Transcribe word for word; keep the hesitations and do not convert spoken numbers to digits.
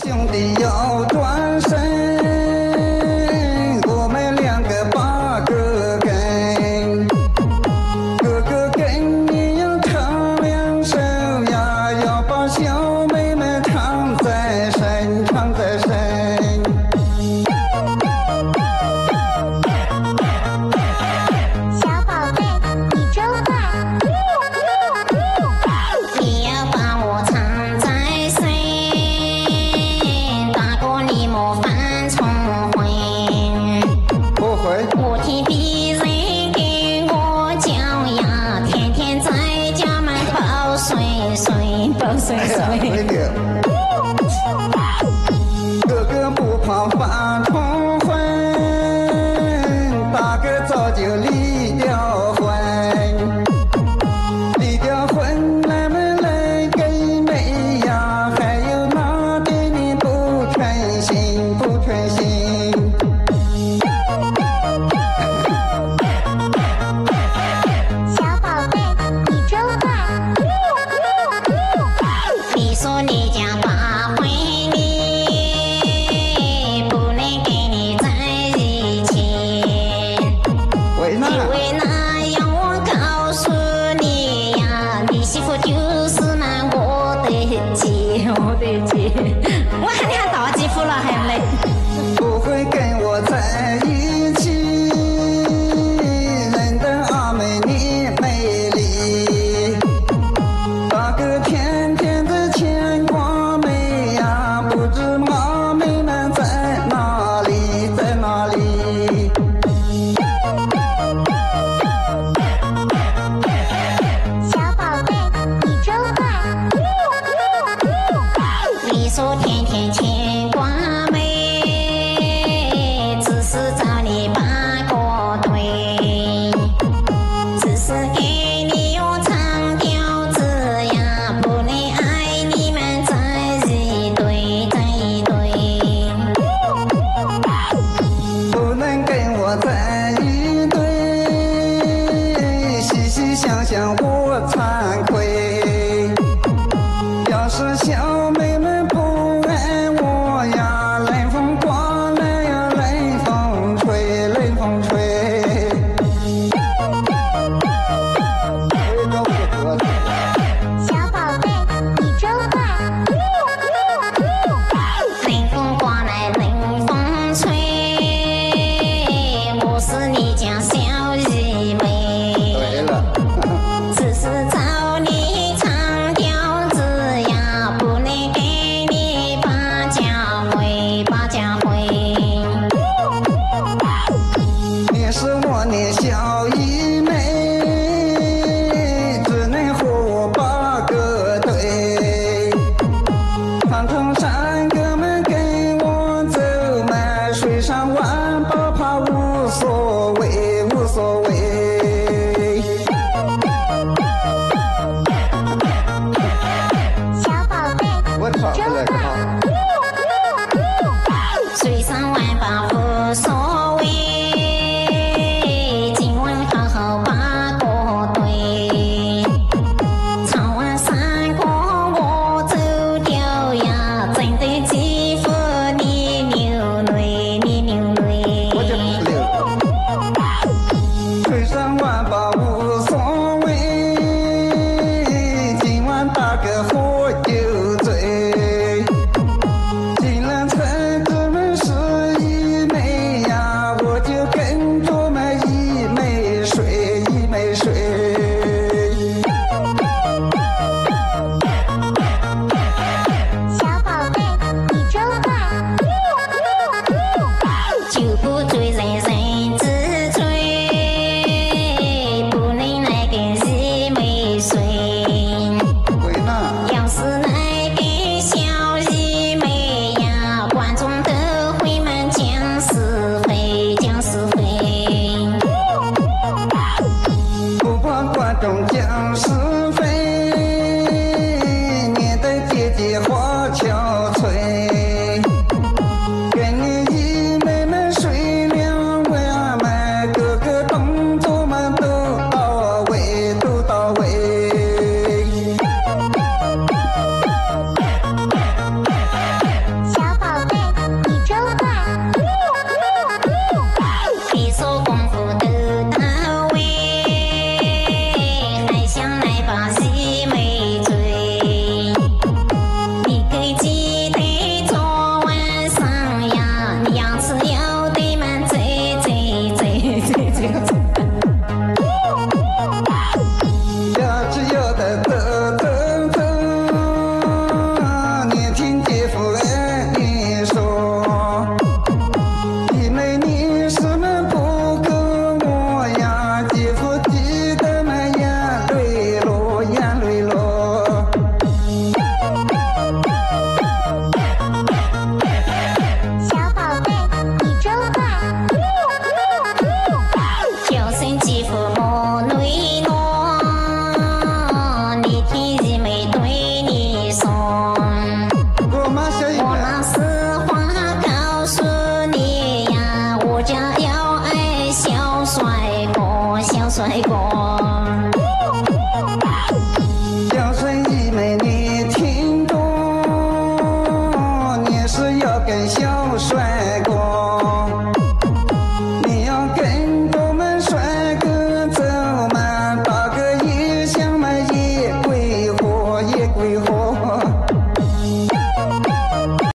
兄弟要转身，我们两个把歌跟，哥哥跟你要唱两首呀，要把小妹妹唱在身，唱在身。 小宝贝，你真坏！你要把我唱在身，大哥你莫犯冲昏。 不会。 我听别人给我讲呀，天天在家门抱睡睡，抱睡哎呀， 睡。 那个哥哥不怕犯冲昏，大哥早就离了婚，离了婚俺们来给妹呀，还有哪对你不全心，不全心。 小宝贝，你真坏！你说你家爸回你，不能给你在一起。 为哪？ 因为那样我告诉你呀，你媳妇就是那我的姐，我的姐。我喊你喊大姐夫了，还不累？ 不会跟我在一起，认得阿妹你美丽，大哥天天在牵挂妹呀，不知阿妹们在哪里，在哪里。 小宝贝，你真坏！你说天天牵挂妹，只是找你把个对，只是给你用长调子呀，不能爱你们在一堆，在一堆。 不能跟我在一堆，细细想想我惭愧。要是小妹妹不爱我帅哥。